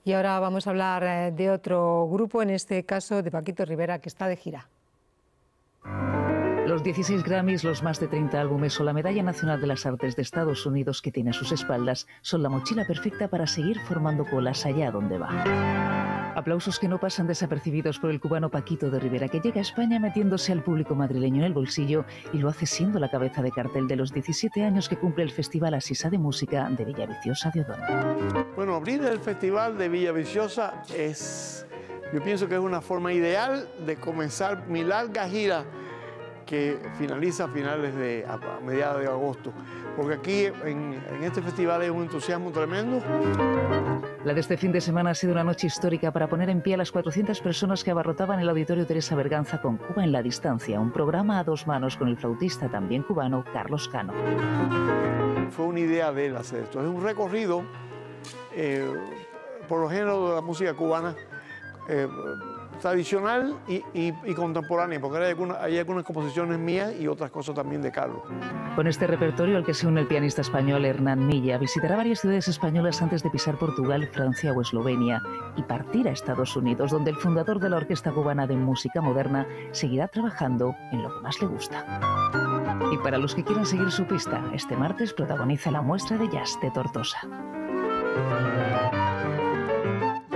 Y ahora vamos a hablar de otro grupo, en este caso de Paquito Rivera, que está de gira. Los 16 Grammys, los más de 30 álbumes o la Medalla Nacional de las Artes de Estados Unidos que tiene a sus espaldas son la mochila perfecta para seguir formando colas allá donde va. Aplausos que no pasan desapercibidos por el cubano Paquito de Rivera, que llega a España metiéndose al público madrileño en el bolsillo y lo hace siendo la cabeza de cartel de los 17 años que cumple el Festival Asisa de Música de Villaviciosa de Odón. Bueno, abrir el Festival de Villaviciosa yo pienso que es una forma ideal de comenzar mi larga gira que finaliza a mediados de agosto, porque aquí en este festival hay un entusiasmo tremendo. La de este fin de semana ha sido una noche histórica para poner en pie a las 400 personas que abarrotaban el Auditorio Teresa Berganza con Cuba en la distancia, un programa a dos manos con el flautista también cubano Carlos Cano. Fue una idea de él hacer esto, es un recorrido por los géneros de la música cubana, tradicional y contemporánea, porque hay algunas composiciones mías y otras cosas también de Carlos. Con este repertorio al que se une el pianista español Hernán Milla, visitará varias ciudades españolas antes de pisar Portugal, Francia o Eslovenia y partir a Estados Unidos, donde el fundador de la Orquesta Cubana de Música Moderna seguirá trabajando en lo que más le gusta. Y para los que quieran seguir su pista, este martes protagoniza la muestra de jazz de Tortosa.